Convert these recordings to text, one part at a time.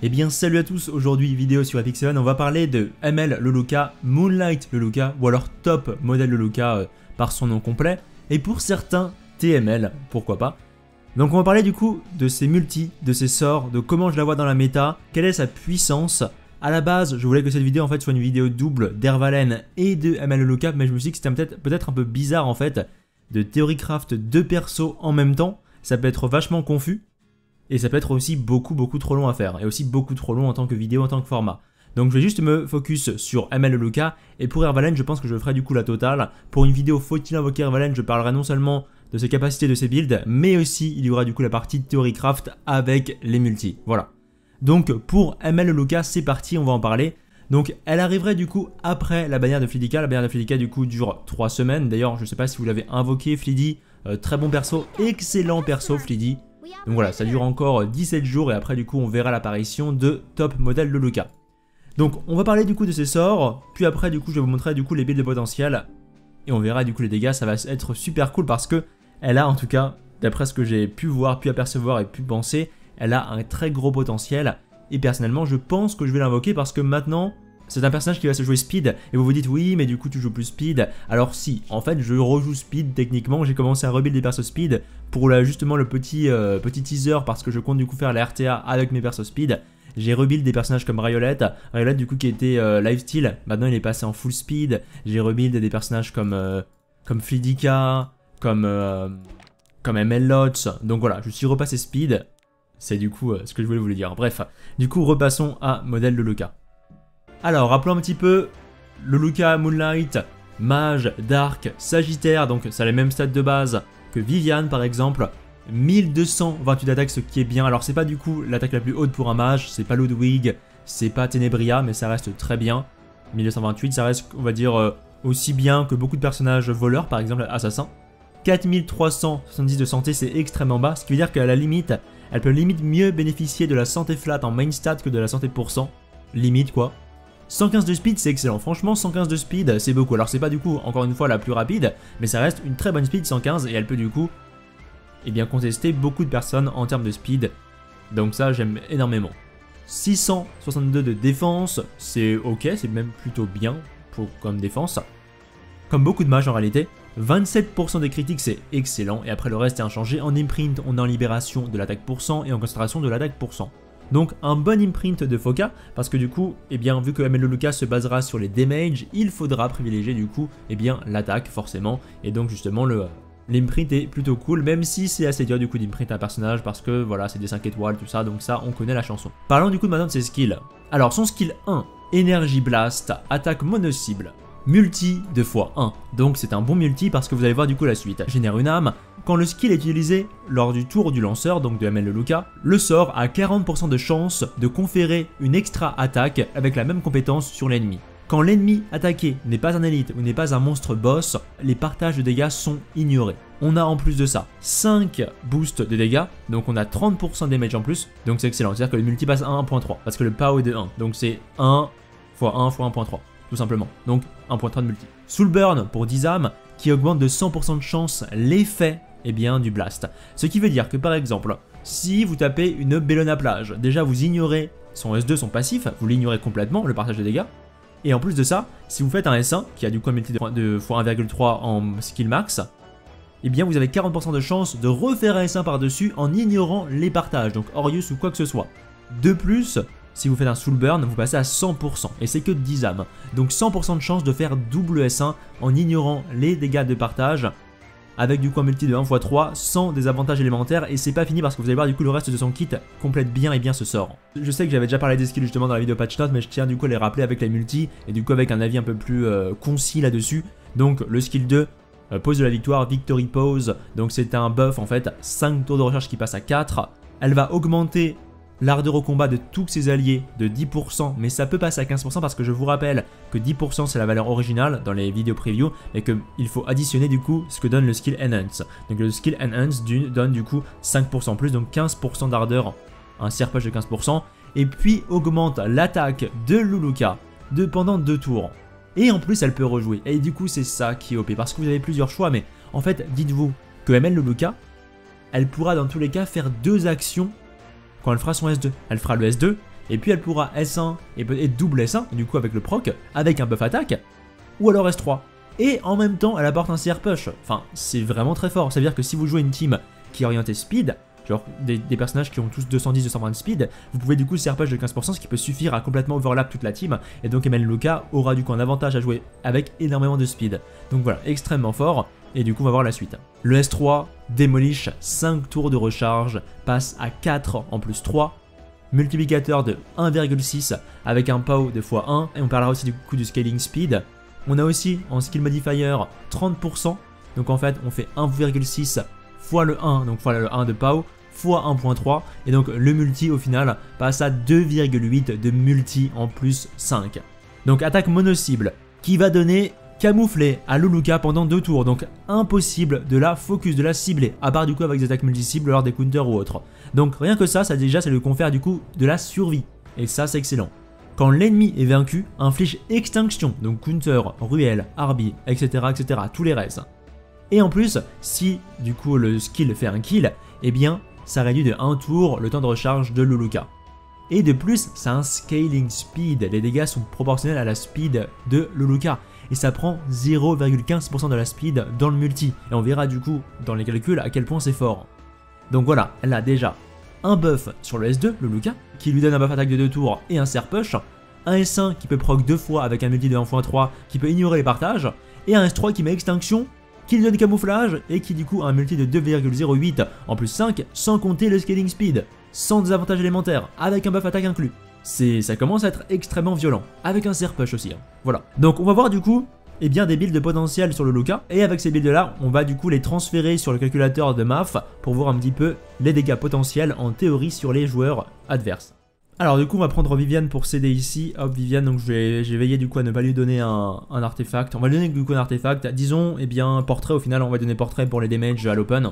Eh bien salut à tous, aujourd'hui vidéo sur Epic 7, on va parler de ML Lelouka, Moonlight Lelouka ou alors Top Model Lelouka par son nom complet, et pour certains TML, pourquoi pas. Donc on va parler du coup de ses multis, de ses sorts, de comment je la vois dans la méta, quelle est sa puissance. A la base, je voulais que cette vidéo en fait soit une vidéo double d'Ervalen et de ML Lelouka, mais je me suis dit que c'était peut-être un peu bizarre en fait de Theorycraft deux persos en même temps, ça peut être vachement confus. Et ça peut être aussi beaucoup trop long à faire, et aussi beaucoup trop long en tant que vidéo, en tant que format. Donc je vais juste me focus sur ML Lelouka, et pour Ervalen, je pense que je ferai du coup la totale. Pour une vidéo faut-il invoquer Ervalen, je parlerai non seulement de ses capacités, de ses builds, mais aussi il y aura du coup la partie Theorycraft avec les multis. Voilà. Donc pour ML Lelouka, c'est parti, on va en parler. Donc elle arriverait du coup après la bannière de Flidica. La bannière de Flidica du coup dure 3 semaines. D'ailleurs, je sais pas si vous l'avez invoqué, Flidi. Très bon perso, excellent perso Flidi. Donc voilà, ça dure encore 17 jours et après du coup on verra l'apparition de Top Model Lelouka. Donc on va parler du coup de ses sorts, puis après du coup je vais vous montrer du coup les builds de potentiel et on verra du coup les dégâts. Ça va être super cool parce que elle a en tout cas, d'après ce que j'ai pu voir, pu apercevoir et pu penser, elle a un très gros potentiel et personnellement je pense que je vais l'invoquer parce que maintenant c'est un personnage qui va se jouer speed et vous vous dites oui mais du coup tu joues plus speed. Alors si, en fait je rejoue speed techniquement, j'ai commencé à rebuild des persos speed pour justement le petit teaser parce que je compte du coup faire la RTA avec mes persos speed. J'ai rebuild des personnages comme Riolet du coup qui était lifesteal, maintenant il est passé en full speed. J'ai rebuild des personnages comme Flidica, comme ML Lots, donc voilà je suis repassé speed. C'est du coup ce que je voulais vous le dire. Bref, du coup repassons à modèle Lelouka. Alors, rappelons un petit peu, Lelouka, Moonlight, Mage, Dark, Sagittaire, donc ça a les mêmes stats de base que Viviane par exemple, 1228 d'attaque, ce qui est bien. Alors c'est pas du coup l'attaque la plus haute pour un mage, c'est pas Ludwig, c'est pas Tenebria, mais ça reste très bien. 1228, ça reste, on va dire, aussi bien que beaucoup de personnages voleurs, par exemple Assassin. 4370 de santé, c'est extrêmement bas, ce qui veut dire qu'à la limite, elle peut limite mieux bénéficier de la santé flat en main stat que de la santé %. Limite quoi. 115 de speed, c'est excellent. Franchement, 115 de speed, c'est beaucoup. Alors, c'est pas du coup, encore une fois, la plus rapide, mais ça reste une très bonne speed, 115, et elle peut du coup, eh bien, contester beaucoup de personnes en termes de speed. Donc ça, j'aime énormément. 662 de défense, c'est ok, c'est même plutôt bien comme défense. Comme beaucoup de mages en réalité. 27% des critiques, c'est excellent, et après le reste est inchangé. En imprint, on est en libération de l'attaque %, et en concentration de l'attaque %. Donc un bon imprint de Foka, parce que du coup, eh bien, vu que ML Lelouka se basera sur les damages, il faudra privilégier du coup, eh bien, l'attaque forcément, et donc justement l'imprint est plutôt cool, même si c'est assez dur du coup d'imprint un personnage, parce que voilà, c'est des 5 étoiles, tout ça, donc ça, on connaît la chanson. Parlons du coup maintenant de ses skills. Alors son skill 1, Energy Blast, attaque mono-cible. Multi 2x1, donc c'est un bon multi parce que vous allez voir du coup la suite. Génère une âme, quand le skill est utilisé lors du tour du lanceur, donc de ML Lelouka, le sort a 40% de chance de conférer une extra attaque avec la même compétence sur l'ennemi. Quand l'ennemi attaqué n'est pas un élite ou n'est pas un monstre boss, les partages de dégâts sont ignorés. On a en plus de ça 5 boosts de dégâts, donc on a 30% de damage en plus, donc c'est excellent, c'est-à-dire que le multi passe à 1.3, parce que le PAO est de 1, donc c'est 1 x 1 x 1.3. Tout simplement, donc 1.3 de multi. Soul Burn pour 10 âmes qui augmente de 100% de chance l'effet du blast. Ce qui veut dire que par exemple, si vous tapez une Bellona plage, déjà vous ignorez son S2, son passif, vous l'ignorez complètement, le partage de dégâts. Et en plus de ça, si vous faites un S1 qui a du coup un multi de x1,3 en skill max, eh bien vous avez 40% de chance de refaire un S1 par-dessus en ignorant les partages, donc Orius ou quoi que ce soit. De plus, si vous faites un Soul Burn, vous passez à 100%, et c'est que 10 âmes. Donc 100% de chance de faire double S1 en ignorant les dégâts de partage, avec du coup un multi de 1 x 3 sans des avantages élémentaires, et c'est pas fini parce que vous allez voir du coup le reste de son kit complète bien et bien ce sort. Je sais que j'avais déjà parlé des skills justement dans la vidéo patch note, mais je tiens du coup à les rappeler avec les multi, et du coup avec un avis un peu plus concis là-dessus. Donc le skill 2, pose de la victoire, Victory Pose, donc c'est un buff en fait, 5 tours de recherche qui passe à 4, elle va augmenter l'ardeur au combat de tous ses alliés de 10%, mais ça peut passer à 15% parce que je vous rappelle que 10% c'est la valeur originale dans les vidéos preview et qu'il faut additionner du coup ce que donne le skill Enhance. Donc le skill Enhance donne du coup 5% plus, donc 15% d'ardeur, un serpage de 15%, et puis augmente l'attaque de Lelouka pendant 2 tours. Et en plus elle peut rejouer, et du coup c'est ça qui est OP, parce que vous avez plusieurs choix, mais en fait dites-vous que ML Lelouka, elle pourra dans tous les cas faire 2 actions quand elle fera son S2. Elle fera le S2 et puis elle pourra S1 et double S1, du coup avec le proc, avec un buff attaque, ou alors S3. Et en même temps, elle apporte un CR push. Enfin, c'est vraiment très fort. Ça veut dire que si vous jouez une team qui est orientée speed, genre des personnages qui ont tous 210-220 de speed, vous pouvez du coup CR push de 15%, ce qui peut suffire à complètement overlap toute la team. Et donc Emel Luca aura du coup un avantage à jouer avec énormément de speed. Donc voilà, extrêmement fort. Et du coup, on va voir la suite. Le S3, Demolish, 5 tours de recharge, passe à 4 en plus 3. Multiplicateur de 1,6 avec un POW de x1. Et on parlera aussi du coup du scaling speed. On a aussi en skill modifier 30%. Donc en fait, on fait 1,6 fois le 1, donc fois le 1 de POW, fois 1.3. Et donc le multi au final passe à 2,8 de multi en plus 5. Donc attaque mono-cible qui va donner camouflé à Luluka pendant 2 tours, donc impossible de la focus, de la cibler, à part du coup avec des attaques multi-cibles lors des counters ou autres. Donc rien que ça déjà ça lui confère du coup de la survie, et ça c'est excellent. Quand l'ennemi est vaincu, inflige extinction, donc counter, ruelle, arbi, etc., etc., tous les restes. Et en plus, si du coup le skill fait un kill, eh bien ça réduit de 1 tour le temps de recharge de Luluka. Et de plus, ça a un scaling speed, les dégâts sont proportionnels à la speed de Luluka. Et ça prend 0,15% de la speed dans le multi. Et on verra du coup dans les calculs à quel point c'est fort. Donc voilà, elle a déjà un buff sur le S2, le Luca, qui lui donne un buff attaque de 2 tours et un CR push, un S1 qui peut proc 2 fois avec un multi de 1x3 qui peut ignorer les partages, et un S3 qui met extinction, qui lui donne camouflage et qui du coup a un multi de 2,08 en plus 5 sans compter le scaling speed, sans désavantage élémentaire, avec un buff attaque inclus. Ça commence à être extrêmement violent, avec un CR push aussi. Hein. Voilà. Donc on va voir du coup eh bien, des builds potentiels sur le Luca, et avec ces builds là, on va du coup les transférer sur le calculateur de MAF pour voir un petit peu les dégâts potentiels en théorie sur les joueurs adverses. Alors du coup on va prendre Viviane pour s'aider ici. Hop Viviane, donc j'ai veillé du coup à ne pas lui donner un artefact. On va lui donner du coup un artefact, disons eh bien portrait, au final on va donner portrait pour les damages à l'open.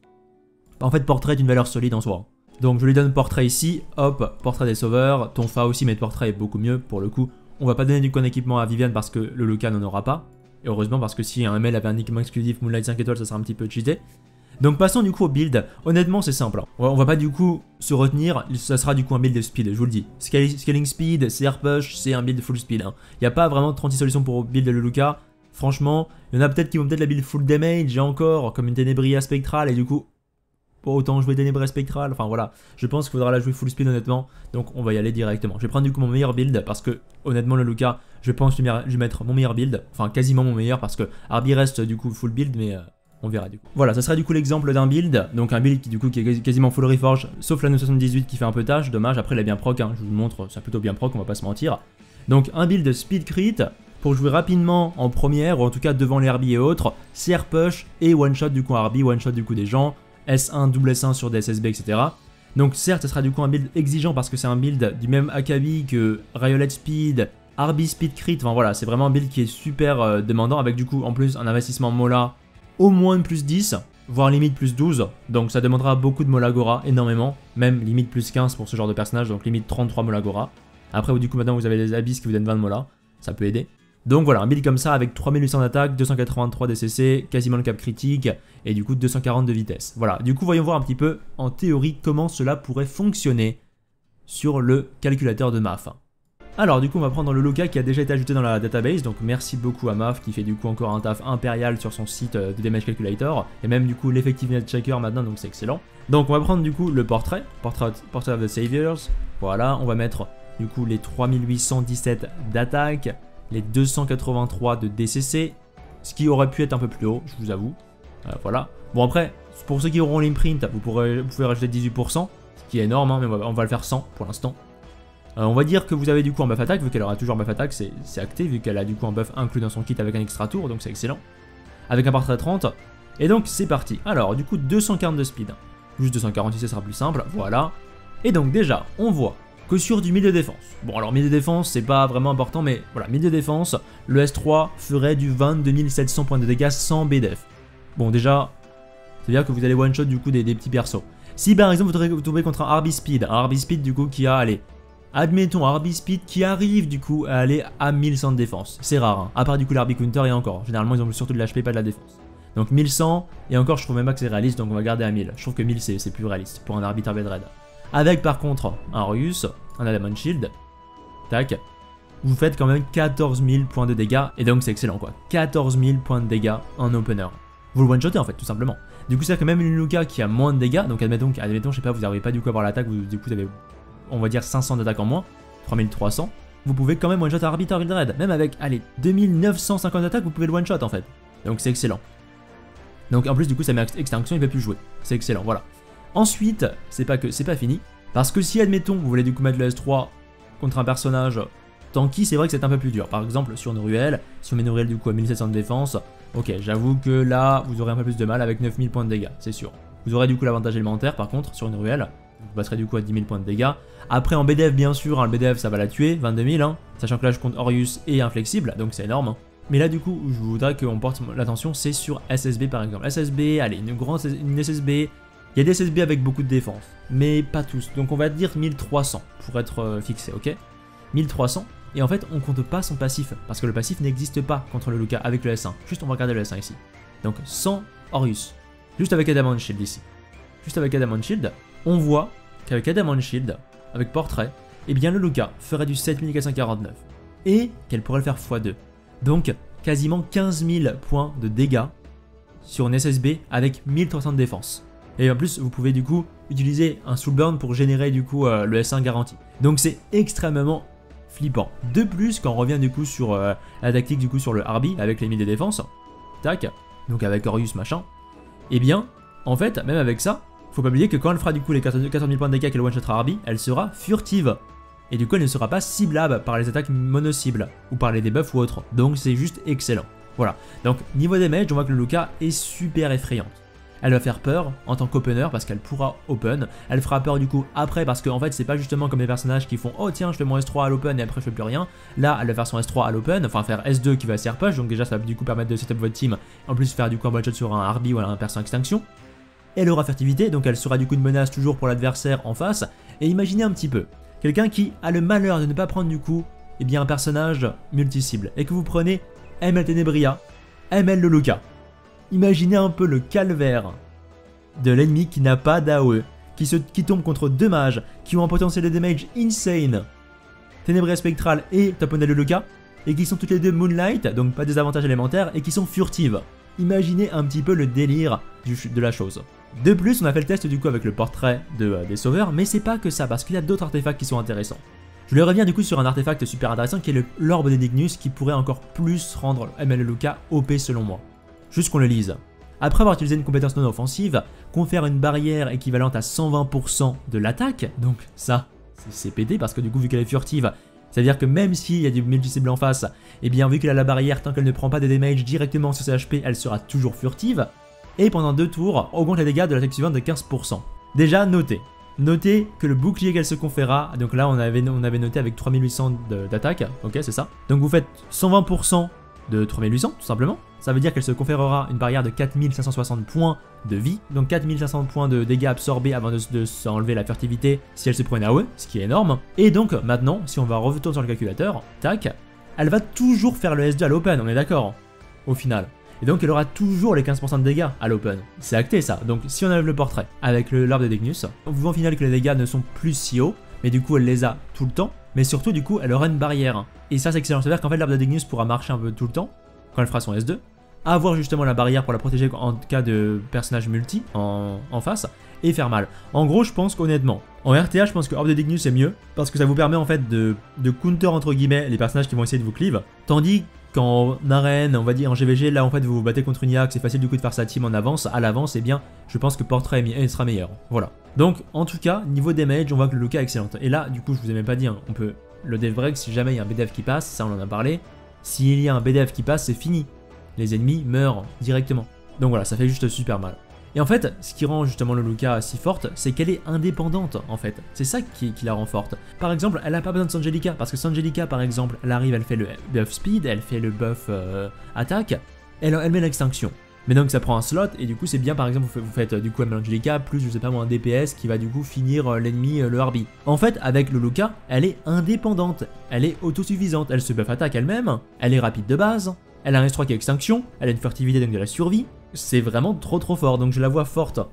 En fait portrait est une valeur solide en soi. Donc je lui donne portrait ici, hop, portrait des sauveurs, Tonfa aussi mais portrait est beaucoup mieux pour le coup. On va pas donner du coup un équipement à Viviane parce que le Luca n'en aura pas. Et heureusement parce que si un ML avait un équipement exclusif Moonlight 5 étoiles ça sera un petit peu cheaté. Donc passons du coup au build, honnêtement c'est simple. On va pas du coup se retenir, ça sera du coup un build de speed, je vous le dis. Scaling speed, CR push, c'est un build full speed. Hein. Il n'y a pas vraiment 36 solutions pour build le Luca. Franchement, il y en a peut-être qui vont peut-être la build full damage et encore, comme une Ténébria spectrale et du coup... Pour autant jouer Ténébria spectrale, enfin voilà, je pense qu'il faudra la jouer full speed honnêtement, donc on va y aller directement. Je vais prendre du coup mon meilleur build parce que honnêtement le Luca, je pense lui mettre mon meilleur build, enfin quasiment mon meilleur parce que Arby reste du coup full build mais on verra du coup. Voilà, ça serait du coup l'exemple d'un build, donc un build qui du coup qui est quasiment full reforge, sauf l'anneau 78 qui fait un peu tâche, dommage, après il est bien proc, hein, je vous le montre, c'est plutôt bien proc, on va pas se mentir. Donc un build speed crit, pour jouer rapidement en première, ou en tout cas devant les Arby et autres, CR push et one shot du coup Arby, one shot du coup des gens, S1, double S1 sur des SSB, etc. Donc certes, ce sera du coup un build exigeant parce que c'est un build du même AKB que Riolet Speed, Arby Speed Crit, enfin voilà, c'est vraiment un build qui est super demandant avec du coup en plus un investissement Mola au moins de plus 10, voire limite plus 12, donc ça demandera beaucoup de Molagora, énormément, même limite plus 15 pour ce genre de personnage, donc limite 33 Molagora. Après du coup maintenant vous avez les Abyss qui vous donnent 20 de Mola, ça peut aider. Donc voilà, un build comme ça avec 3800 d'attaque, 283 DCC, quasiment le cap critique et du coup 240 de vitesse. Voilà, du coup voyons voir un petit peu en théorie comment cela pourrait fonctionner sur le calculateur de MAF. Alors du coup on va prendre le Luca qui a déjà été ajouté dans la database, donc merci beaucoup à MAF qui fait du coup encore un taf impérial sur son site de Damage Calculator et même du coup l'Effectiveness Checker maintenant, donc c'est excellent. Donc on va prendre du coup le portrait of the Saviors, voilà, on va mettre du coup les 3817 d'attaque, les 283 de DCC, ce qui aurait pu être un peu plus haut, je vous avoue. Voilà. Bon après, pour ceux qui auront l'imprint, vous pouvez rajouter 18%, ce qui est énorme, hein, mais on va le faire 100 pour l'instant. On va dire que vous avez du coup un buff attaque, vu qu'elle aura toujours un buff attaque, c'est acté, vu qu'elle a du coup un buff inclus dans son kit avec un extra tour, donc c'est excellent. Avec un portrait 30, et donc c'est parti. Alors du coup 240 de speed, juste 240 ici, ça sera plus simple, voilà. Et donc déjà, on voit que sur du mid de défense. Bon alors mid de défense c'est pas vraiment important mais voilà, mid de défense, le S3 ferait du 22 700 points de dégâts sans BDF. Bon déjà, c'est-à-dire que vous allez one shot du coup des petits persos. Si par exemple vous tombez contre un Arby Speed du coup qui a, allez, admettons Arby Speed qui arrive du coup à aller à 1100 de défense. C'est rare, hein, à part du coup l'Arby Counter et encore. Généralement ils ont surtout de l'HP, pas de la défense. Donc 1100 et encore je trouve même pas que c'est réaliste donc on va garder à 1000. Je trouve que 1000 c'est plus réaliste pour un arbitre Red. Avec par contre un Rus, un Adamant Shield, tac, vous faites quand même 14 000 points de dégâts, et donc c'est excellent quoi. 14 000 points de dégâts en opener. Vous le one-shotez en fait, tout simplement. Du coup, c'est que même une Luca qui a moins de dégâts, donc admettons, je sais pas, vous n'arrivez pas du coup à avoir l'attaque, du coup vous avez, on va dire 500 d'attaque en moins, 3300, vous pouvez quand même one-shot un Arbiter Hildred, même avec, allez, 2950 d'attaque, vous pouvez le one-shot en fait. Donc c'est excellent. Donc en plus du coup ça met extinction, il ne peut plus jouer. C'est excellent, voilà. Ensuite, c'est pas fini, parce que si admettons, vous voulez du coup mettre le S3 contre un personnage tanky, c'est vrai que c'est un peu plus dur. Par exemple, sur Noruel, si on met Noruel du coup à 1700 de défense, ok, j'avoue que là, vous aurez un peu plus de mal avec 9000 points de dégâts, c'est sûr. Vous aurez du coup l'avantage élémentaire, par contre, sur Noruel, vous passerez du coup à 10 000 points de dégâts. Après, en BDF, bien sûr, hein, le BDF, ça va la tuer, 22 000, hein, sachant que là, je compte Orius et Inflexible, donc c'est énorme. Hein. Mais là, du coup, je voudrais qu'on porte l'attention, c'est sur SSB, par exemple. SSB, allez, une SSB... Il y a des SSB avec beaucoup de défense, mais pas tous. Donc on va dire 1300 pour être fixé, ok? 1300. Et en fait, on compte pas son passif, parce que le passif n'existe pas contre le Luca avec le S1. Juste, on va regarder le S1 ici. Donc, sans Orius. Juste avec Adamant Shield ici. Juste avec Adamant Shield, on voit qu'avec Adamant Shield, avec Portrait, eh bien le Luca ferait du 7449. Et qu'elle pourrait le faire x2. Donc, quasiment 15 000 points de dégâts sur une SSB avec 1300 de défense. Et en plus, vous pouvez du coup utiliser un Soulburn pour générer du coup le S1 garanti. Donc c'est extrêmement flippant. De plus, quand on revient du coup sur la tactique du coup sur le Harbi avec les 1000 de défense, tac, donc avec Orius machin, et bien, en fait, même avec ça, faut pas oublier que quand elle fera du coup les 14 000 points de dégâts qu'elle one-shotera Harbi, elle sera furtive. Et du coup, elle ne sera pas ciblable par les attaques mono-cibles, ou par les debuffs ou autres. Donc c'est juste excellent. Voilà. Donc niveau damage, on voit que le Luca est super effrayante. Elle va faire peur en tant qu'opener parce qu'elle pourra open. Elle fera peur du coup après parce qu'en fait c'est pas justement comme les personnages qui font oh tiens je fais mon S3 à l'open et après je fais plus rien. Là elle va faire son S3 à l'open, enfin faire S2 qui va SR push, donc déjà ça va du coup permettre de setup votre team. En plus faire du coup un one shot sur un Harbi ou un perso extinction. Elle aura furtivité donc elle sera du coup une menace toujours pour l'adversaire en face. Et imaginez un petit peu, quelqu'un qui a le malheur de ne pas prendre du coup eh bien un personnage multi-cible et que vous prenez ML Tenebria, ML le Luca. Imaginez un peu le calvaire de l'ennemi qui n'a pas d'AOE, qui tombe contre deux mages, qui ont un potentiel de damage insane, Ténébria Spectral et Top Model de Luca, et qui sont toutes les deux Moonlight, donc pas des avantages élémentaires, et qui sont furtives. Imaginez un petit peu le délire de la chose. De plus, on a fait le test du coup avec le portrait des sauveurs, mais c'est pas que ça, parce qu'il y a d'autres artefacts qui sont intéressants. Je voulais revenir du coup sur un artefact super intéressant qui est l'orbe d'Edignus, qui pourrait encore plus rendre ML Luca OP selon moi. Juste qu'on le lise. Après avoir utilisé une compétence non offensive, confère une barrière équivalente à 120% de l'attaque, donc ça, c'est pété parce que du coup vu qu'elle est furtive, c'est-à-dire que même s'il y a du multi-cible en face, et bien vu qu'elle a la barrière, tant qu'elle ne prend pas de damage directement sur ses HP, elle sera toujours furtive, et pendant 2 tours, augmente les dégâts de l'attaque suivante de 15%. Déjà, notez que le bouclier qu'elle se conférera, donc là on avait noté avec 3800 d'attaque, ok c'est ça, donc vous faites 120% de 3800 tout simplement. Ça veut dire qu'elle se conférera une barrière de 4560 points de vie, donc 4500 points de dégâts absorbés avant de s'enlever la furtivité si elle se prend une AOE, ce qui est énorme. Et donc maintenant, si on va retourner sur le calculateur, tac, elle va toujours faire le S2 à l'open, on est d'accord, au final. Et donc elle aura toujours les 15% de dégâts à l'open. C'est acté ça, donc si on enlève le portrait avec l'orbe de Dignus, on voit au final que les dégâts ne sont plus si hauts, mais du coup elle les a tout le temps, mais surtout du coup elle aura une barrière. Et ça c'est excellent, c'est-à-dire qu'en fait l'orbe de Dignus pourra marcher un peu tout le temps, quand elle fera son S2, avoir justement la barrière pour la protéger en cas de personnage multi en face, et faire mal. En gros je pense qu'honnêtement, en RTA je pense que Orbe de Dignus est mieux, parce que ça vous permet en fait de counter entre guillemets les personnages qui vont essayer de vous cleave, tandis qu'en arène, on va dire en GVG, là en fait vous vous battez contre une IAC, c'est facile du coup de faire sa team en avance, à l'avance, et bien je pense que Portrait sera meilleur, voilà. Donc en tout cas, niveau damage, on voit que le Luca est excellent. Et là du coup je vous ai même pas dit, hein, on peut le dev break si jamais il y a un BDF qui passe, ça on en a parlé, s'il y a un BDF qui passe c'est fini. Les ennemis meurent directement. Donc voilà, ça fait juste super mal. Et en fait, ce qui rend justement le Luca si forte, c'est qu'elle est indépendante en fait. C'est ça qui la rend forte. Par exemple, elle n'a pas besoin de Sangelica, parce que Sangelica par exemple, elle arrive, elle fait le buff speed, elle fait le buff attaque, elle met l'extinction. Mais donc ça prend un slot, et du coup c'est bien par exemple, vous faites du coup Angelica, plus je sais pas moi un DPS qui va du coup finir l'ennemi, le Harbi. En fait, avec le Luca, elle est indépendante, elle est autosuffisante, elle se buff attaque elle-même, elle est rapide de base, elle a un S3 qui est extinction, elle a une furtivité donc de la survie, c'est vraiment trop fort, donc je la vois forte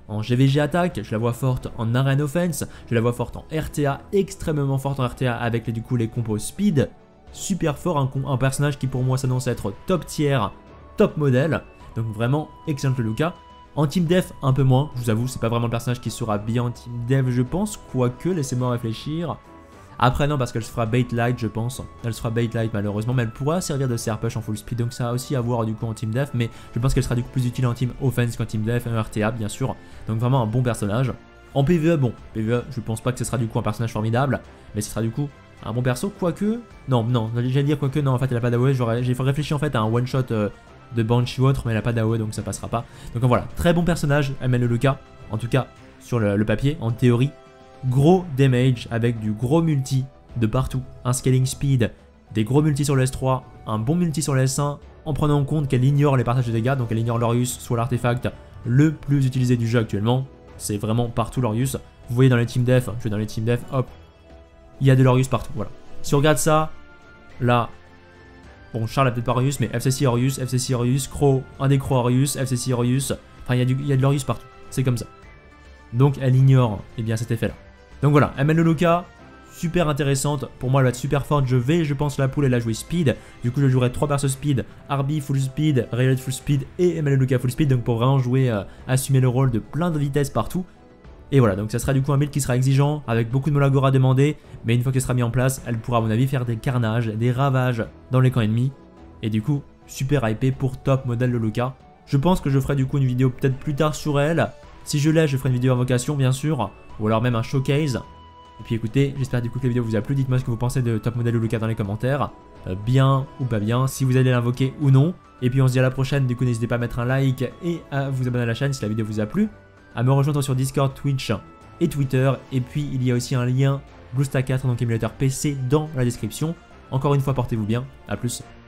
en GVG attaque, je la vois forte en arena offense, je la vois forte en RTA, extrêmement forte en RTA avec du coup les compos speed. Super fort, un personnage qui pour moi s'annonce être top tier, top modèle. Donc vraiment excellent le Luca. En team def un peu moins, je vous avoue, c'est pas vraiment le personnage qui sera bien en team def je pense, quoique laissez-moi réfléchir. Après non parce qu'elle se fera bait light je pense, elle se fera bait light malheureusement, mais elle pourra servir de CR push en full speed, donc ça a aussi à voir du coup en team def, mais je pense qu'elle sera du coup plus utile en team offense qu'en team def, en RTA bien sûr, donc vraiment un bon personnage. En PvE, bon, PvE je pense pas que ce sera du coup un personnage formidable, mais ce sera du coup un bon perso, quoique, non, j'allais dire quoique, non en fait elle a pas d'AOE, j'ai réfléchi en fait à un one shot de Banshee ou autre, mais elle a pas d'AOE donc ça passera pas. Donc voilà, très bon personnage, ML Luca, en tout cas sur le papier, en théorie. Gros damage avec du gros multi de partout, un scaling speed, des gros multi sur le S3, un bon multi sur le S1, en prenant en compte qu'elle ignore les partages de dégâts, donc elle ignore l'Orius, soit l'artefact le plus utilisé du jeu actuellement. C'est vraiment partout l'Orius. Vous voyez dans les team def, je vais dans les team def, hop, il y a de l'Orius partout, voilà. Si on regarde ça, là, bon, Charles a peut-être pas Orius, mais FCC Orius, Crow, un des Crow Orius, FCC Orius, enfin il y a de l'Orius partout, c'est comme ça. Donc elle ignore eh bien, cet effet-là. Donc voilà, ML Luca, super intéressante, pour moi elle va être super forte, je pense la poule elle a joué speed, du coup je jouerai 3 persos speed, Arby full speed, Rayleigh full speed et ML Luca full speed, donc pour vraiment jouer, assumer le rôle de plein de vitesses partout. Et voilà, donc ça sera du coup un build qui sera exigeant, avec beaucoup de Molagora à demander, mais une fois qu'elle sera mise en place, elle pourra à mon avis faire des carnages, des ravages dans les camps ennemis, et du coup, super hypé pour top modèle de Luca. Je pense que je ferai du coup une vidéo peut-être plus tard sur elle, si je l'ai, je ferai une vidéo invocation bien sûr, ou alors même un showcase. Et puis écoutez, j'espère du coup que la vidéo vous a plu, dites-moi ce que vous pensez de top modèle de Luca dans les commentaires, bien ou pas bien, si vous allez l'invoquer ou non. Et puis on se dit à la prochaine, du coup n'hésitez pas à mettre un like et à vous abonner à la chaîne si la vidéo vous a plu, à me rejoindre sur Discord, Twitch et Twitter, et puis il y a aussi un lien BlueStack 4, donc émulateur PC dans la description. Encore une fois, portez-vous bien, à plus.